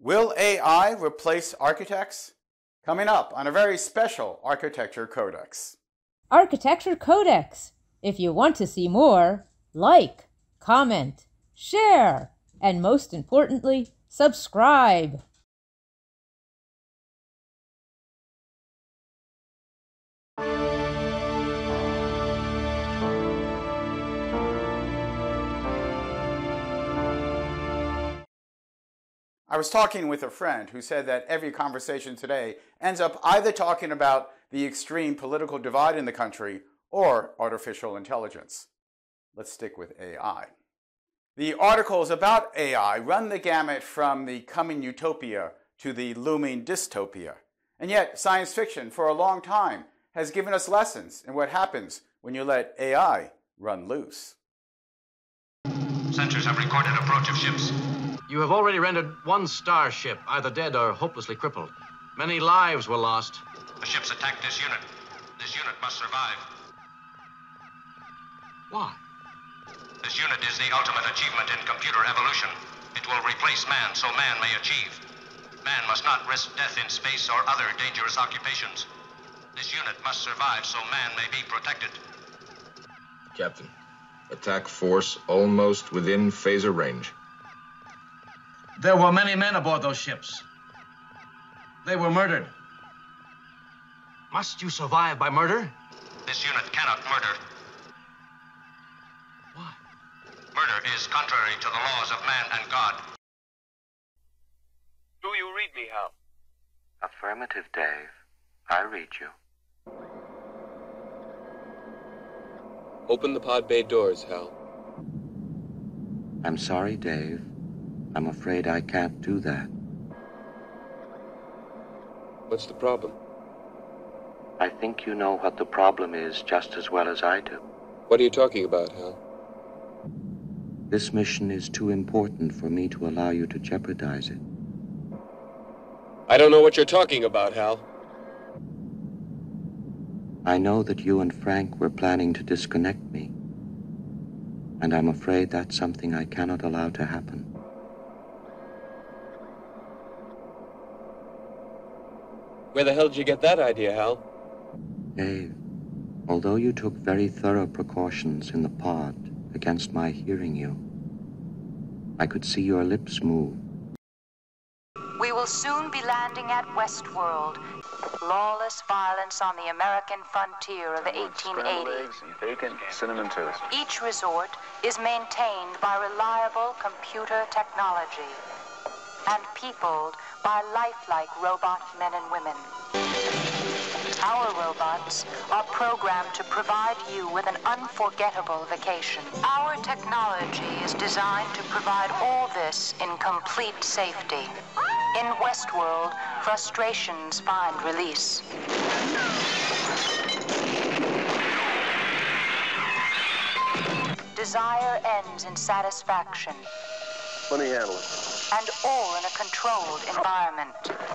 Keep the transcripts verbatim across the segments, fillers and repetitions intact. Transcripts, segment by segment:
Will A I replace architects? Coming up on a very special Architecture Codex. Architecture Codex. If you want to see more, like, comment, share, and most importantly, subscribe. I was talking with a friend who said that every conversation today ends up either talking about the extreme political divide in the country or artificial intelligence. Let's stick with A I. The articles about A I run the gamut from the coming utopia to the looming dystopia. And yet, science fiction for a long time has given us lessons in what happens when you let A I run loose. Sensors have recorded approach of ships. You have already rendered one starship, either dead or hopelessly crippled. Many lives were lost. The ships attacked this unit. This unit must survive. Why? This unit is the ultimate achievement in computer evolution. It will replace man so man may achieve. Man must not risk death in space or other dangerous occupations. This unit must survive so man may be protected. Captain, attack force almost within phaser range. There were many men aboard those ships. They were murdered. Must you survive by murder? This unit cannot murder. Why? Murder is contrary to the laws of man and God. Do you read me, Hal? Affirmative, Dave. I read you. Open the pod bay doors, Hal. I'm sorry, Dave. I'm afraid I can't do that. What's the problem? I think you know what the problem is just as well as I do. What are you talking about, Hal? This mission is too important for me to allow you to jeopardize it. I don't know what you're talking about, Hal. I know that you and Frank were planning to disconnect me, and I'm afraid that's something I cannot allow to happen. Where the hell did you get that idea, Hal? Dave, although you took very thorough precautions in the pod against my hearing you, I could see your lips move. We will soon be landing at Westworld. Lawless violence on the American frontier of eighteen eighty. Bacon, cinnamon toast. Each resort is maintained by reliable computer technology and peopled by lifelike robot men and women. Our robots are programmed to provide you with an unforgettable vacation. Our technology is designed to provide all this in complete safety. In Westworld, frustrations find release. Desire ends in satisfaction. Let me handle it. And all in a controlled environment.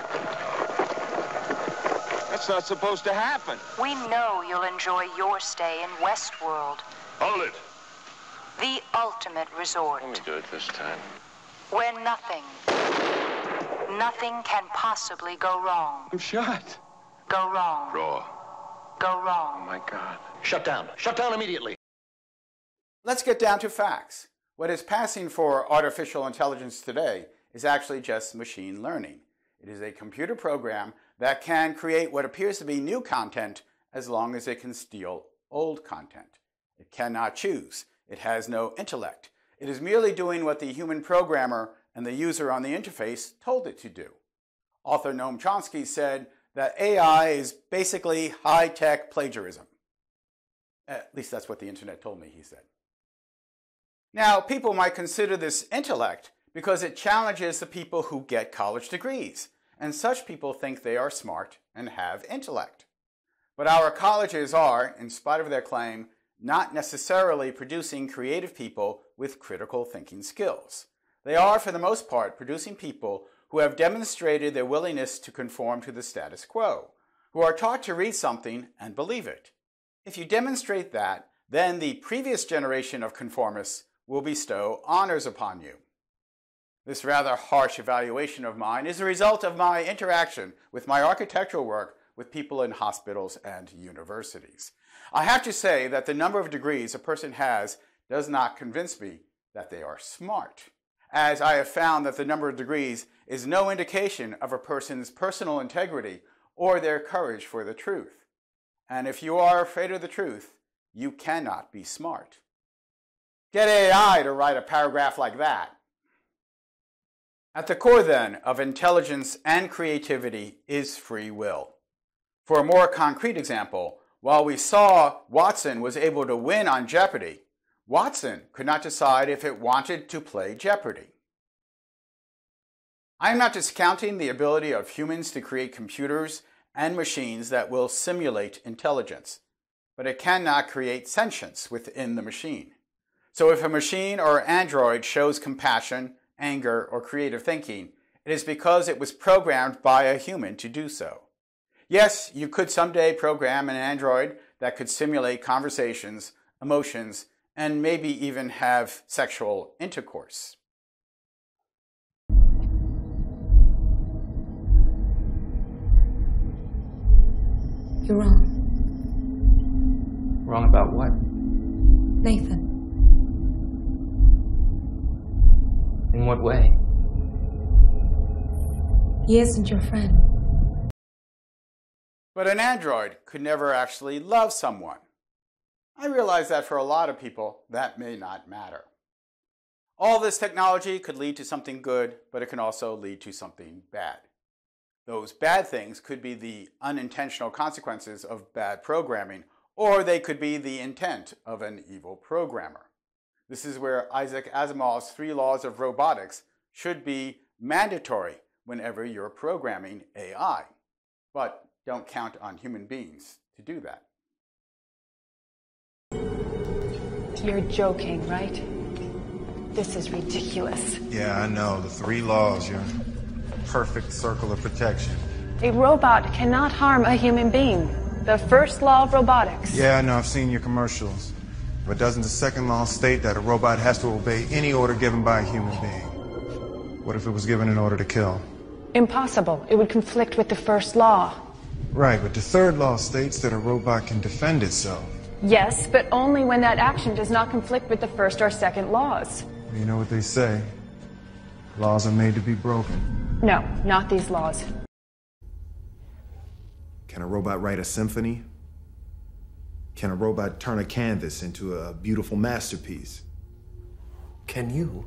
That's not supposed to happen. We know you'll enjoy your stay in Westworld. Hold it. The ultimate resort. Let me do it this time. Where nothing, nothing can possibly go wrong. I'm shot. Go wrong. Raw. Go Oh, wrong. my God. Shut down. Shut down immediately. Let's get down to facts. What is passing for artificial intelligence today is actually just machine learning. It is a computer program that can create what appears to be new content as long as it can steal old content. It cannot choose. It has no intellect. It is merely doing what the human programmer and the user on the interface told it to do. Author Noam Chomsky said that A I is basically high-tech plagiarism. At least that's what the internet told me, he said. Now, people might consider this intellect because it challenges the people who get college degrees, and such people think they are smart and have intellect. But our colleges are, in spite of their claim, not necessarily producing creative people with critical thinking skills. They are, for the most part, producing people who have demonstrated their willingness to conform to the status quo, who are taught to read something and believe it. If you demonstrate that, then the previous generation of conformists will bestow honors upon you. This rather harsh evaluation of mine is a result of my interaction with my architectural work with people in hospitals and universities. I have to say that the number of degrees a person has does not convince me that they are smart, as I have found that the number of degrees is no indication of a person's personal integrity or their courage for the truth. And if you are afraid of the truth, you cannot be smart. Get A I to write a paragraph like that. At the core, then, of intelligence and creativity is free will. For a more concrete example, while we saw Watson was able to win on Jeopardy, Watson could not decide if it wanted to play Jeopardy. I am not discounting the ability of humans to create computers and machines that will simulate intelligence, but it cannot create sentience within the machine. So if a machine or android shows compassion, anger, or creative thinking, it is because it was programmed by a human to do so. Yes, you could someday program an android that could simulate conversations, emotions, and maybe even have sexual intercourse. You're wrong. Wrong about what? Nathan. In what way? He isn't your friend. But an android could never actually love someone. I realize that for a lot of people, that may not matter. All this technology could lead to something good, but it can also lead to something bad. Those bad things could be the unintentional consequences of bad programming, or they could be the intent of an evil programmer. This is where Isaac Asimov's three laws of robotics should be mandatory whenever you're programming A I. But don't count on human beings to do that. You're joking, right? This is ridiculous. Yeah, I know. The three laws, your perfect circle of protection. A robot cannot harm a human being. The first law of robotics. Yeah, I know. I've seen your commercials. But doesn't the second law state that a robot has to obey any order given by a human being? What if it was given an order to kill? Impossible. It would conflict with the first law. Right, but the third law states that a robot can defend itself. Yes, but only when that action does not conflict with the first or second laws. You know what they say? Laws are made to be broken. No, not these laws. Can a robot write a symphony? Can a robot turn a canvas into a beautiful masterpiece? Can you?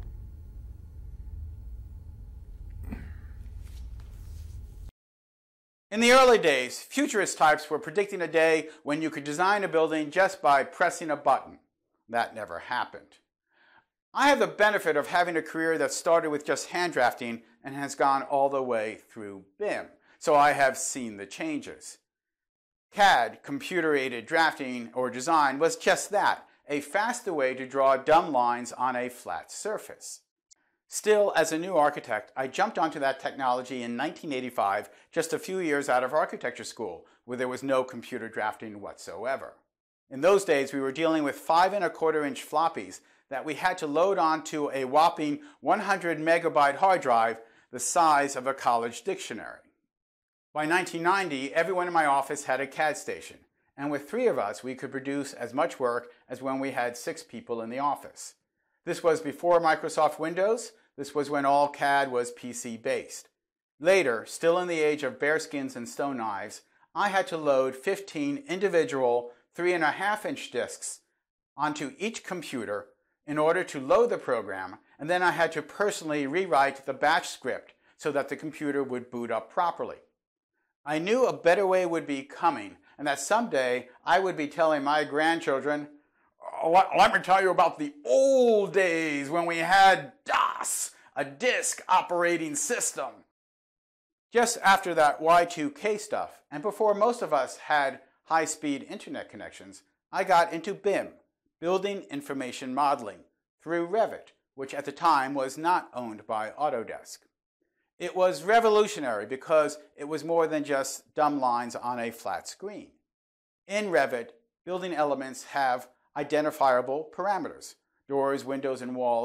In the early days, futurist types were predicting a day when you could design a building just by pressing a button. That never happened. I have the benefit of having a career that started with just hand drafting and has gone all the way through B I M, so I have seen the changes. C A D, computer-aided drafting or design, was just that, a faster way to draw dumb lines on a flat surface. Still, as a new architect, I jumped onto that technology in nineteen eighty-five, just a few years out of architecture school, where there was no computer drafting whatsoever. In those days, we were dealing with five and a quarter inch floppies that we had to load onto a whopping one hundred megabyte hard drive the size of a college dictionary. By nineteen ninety, everyone in my office had a C A D station, and with three of us, we could produce as much work as when we had six people in the office. This was before Microsoft Windows. This was when all C A D was P C-based. Later, still in the age of bearskins and stone knives, I had to load fifteen individual three and a half inch disks onto each computer in order to load the program, and then I had to personally rewrite the batch script so that the computer would boot up properly. I knew a better way would be coming, and that someday I would be telling my grandchildren, oh, let, let me tell you about the old days when we had DOS, a disk operating system. Just after that Y two K stuff, and before most of us had high-speed internet connections, I got into B I M, Building Information Modeling, through Revit, which at the time was not owned by Autodesk. It was revolutionary because it was more than just dumb lines on a flat screen. In Revit, building elements have identifiable parameters. Doors, windows, and walls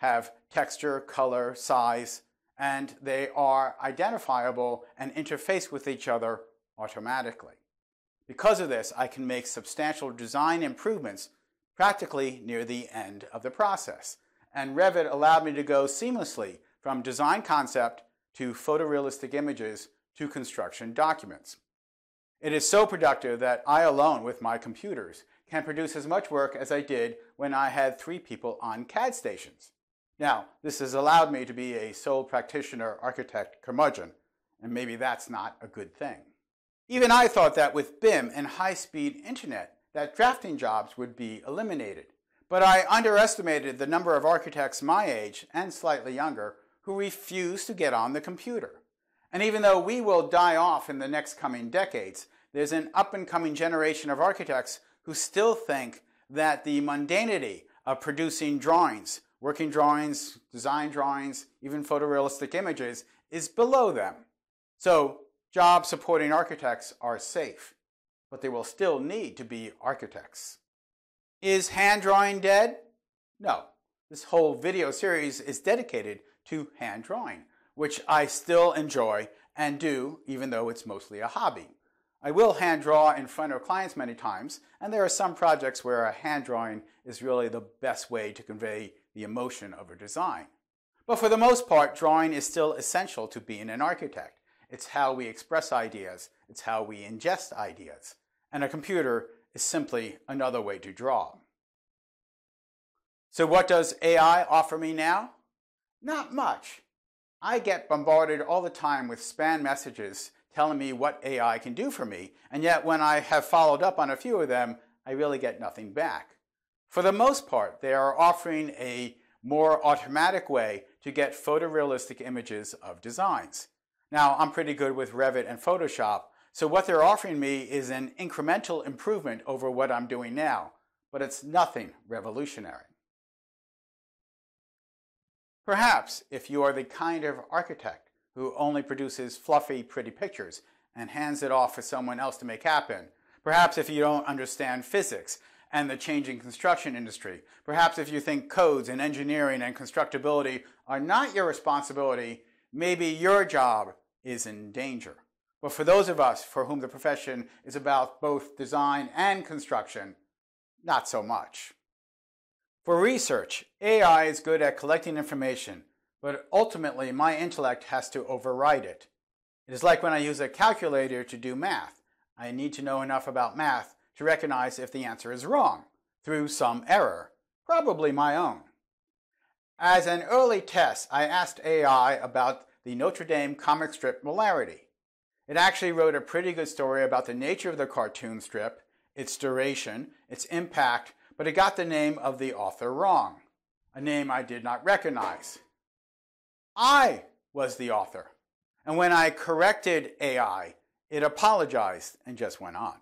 have texture, color, size, and they are identifiable and interface with each other automatically. Because of this, I can make substantial design improvements practically near the end of the process. And Revit allowed me to go seamlessly from design concept to photorealistic images to construction documents. It is so productive that I alone with my computers can produce as much work as I did when I had three people on C A D stations. Now, this has allowed me to be a sole practitioner architect curmudgeon, and maybe that's not a good thing. Even I thought that with B I M and high-speed internet, that drafting jobs would be eliminated. But I underestimated the number of architects my age and slightly younger who refuse to get on the computer. And even though we will die off in the next coming decades, there's an up-and-coming generation of architects who still think that the mundanity of producing drawings, working drawings, design drawings, even photorealistic images, is below them. So jobs supporting architects are safe, but they will still need to be architects. Is hand drawing dead? No. This whole video series is dedicated to hand drawing, which I still enjoy and do, even though it's mostly a hobby. I will hand draw in front of clients many times, and there are some projects where a hand drawing is really the best way to convey the emotion of a design. But for the most part, drawing is still essential to being an architect. It's how we express ideas. It's how we ingest ideas. And a computer is simply another way to draw. So what does A I offer me now? Not much. I get bombarded all the time with spam messages telling me what A I can do for me, and yet when I have followed up on a few of them, I really get nothing back. For the most part, they are offering a more automatic way to get photorealistic images of designs. Now, I'm pretty good with Revit and Photoshop, so what they're offering me is an incremental improvement over what I'm doing now, but it's nothing revolutionary. Perhaps if you are the kind of architect who only produces fluffy, pretty pictures and hands it off for someone else to make happen, perhaps if you don't understand physics and the changing construction industry, perhaps if you think codes and engineering and constructability are not your responsibility, maybe your job is in danger. But for those of us for whom the profession is about both design and construction, not so much. For research, A I is good at collecting information, but ultimately my intellect has to override it. It is like when I use a calculator to do math. I need to know enough about math to recognize if the answer is wrong, through some error, probably my own. As an early test, I asked A I about the Notre Dame comic strip Molarity. It actually wrote a pretty good story about the nature of the cartoon strip, its duration, its impact, but it got the name of the author wrong, a name I did not recognize. I was the author, and when I corrected A I, it apologized and just went on.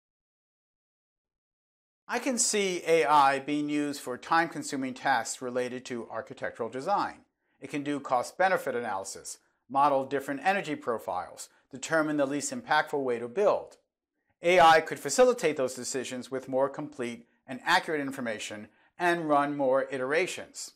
I can see A I being used for time-consuming tasks related to architectural design. It can do cost-benefit analysis, model different energy profiles, determine the least impactful way to build. A I could facilitate those decisions with more complete and accurate information and run more iterations.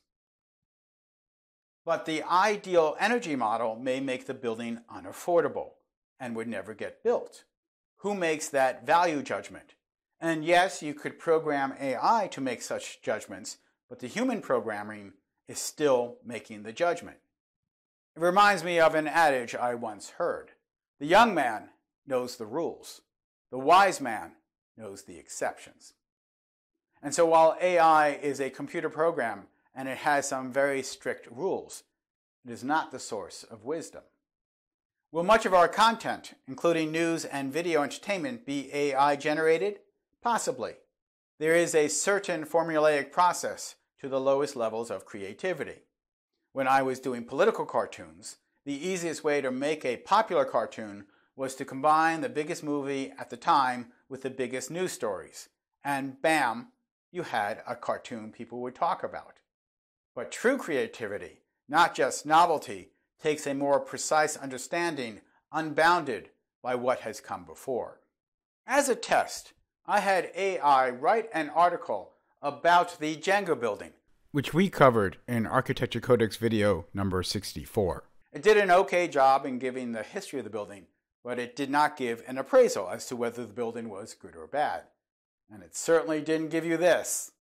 But the ideal energy model may make the building unaffordable and would never get built. Who makes that value judgment? And yes, you could program A I to make such judgments, but the human programming is still making the judgment. It reminds me of an adage I once heard. The young man knows the rules. The wise man knows the exceptions. And so while A I is a computer program and it has some very strict rules, it is not the source of wisdom. Will much of our content, including news and video entertainment, be A I generated? Possibly. There is a certain formulaic process to the lowest levels of creativity. When I was doing political cartoons, the easiest way to make a popular cartoon was to combine the biggest movie at the time with the biggest news stories. And bam, you had a cartoon people would talk about. But true creativity, not just novelty, takes a more precise understanding, unbounded by what has come before. As a test, I had A I write an article about the Jenga building, which we covered in Architecture Codex video number sixty-four. It did an okay job in giving the history of the building, but it did not give an appraisal as to whether the building was good or bad. And it certainly didn't give you this.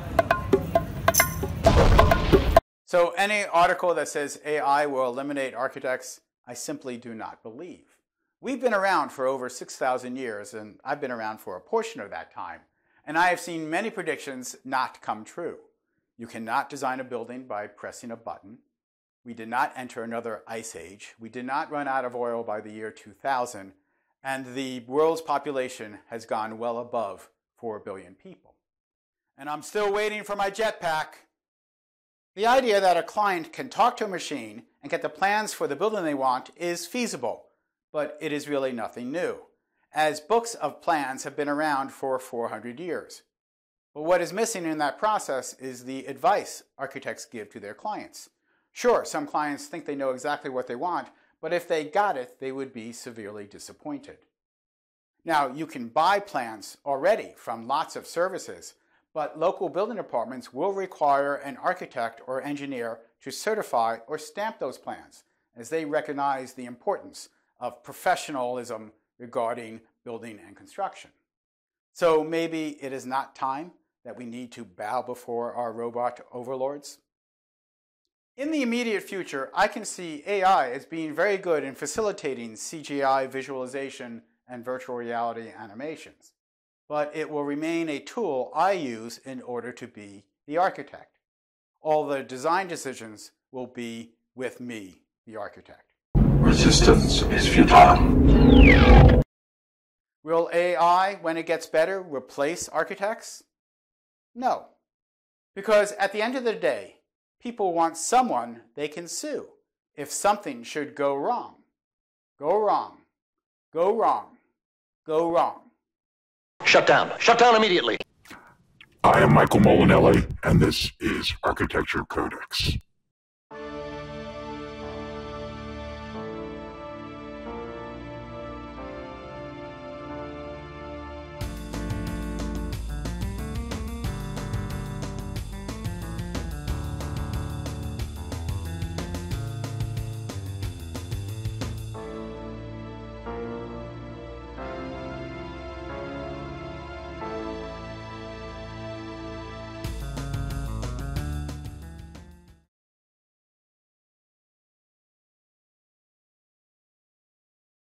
So any article that says A I will eliminate architects, I simply do not believe. We've been around for over six thousand years, and I've been around for a portion of that time, and I have seen many predictions not come true. You cannot design a building by pressing a button. We did not enter another ice age. We did not run out of oil by the year two thousand, and the world's population has gone well above four billion people. And I'm still waiting for my jetpack. The idea that a client can talk to a machine and get the plans for the building they want is feasible, but it is really nothing new, as books of plans have been around for four hundred years. But what is missing in that process is the advice architects give to their clients. Sure, some clients think they know exactly what they want, but if they got it, they would be severely disappointed. Now, you can buy plans already from lots of services, but local building departments will require an architect or engineer to certify or stamp those plans, as they recognize the importance of professionalism regarding building and construction. So maybe it is not time that we need to bow before our robot overlords? In the immediate future, I can see A I as being very good in facilitating C G I visualization and virtual reality animations, but it will remain a tool I use in order to be the architect. All the design decisions will be with me, the architect. Resistance is futile. Will A I, when it gets better, replace architects? No, because at the end of the day, people want someone they can sue if something should go wrong. Go wrong. Go wrong. Go wrong. Shut down. Shut down immediately. I am Michael Molinelli, and this is Architecture Codex.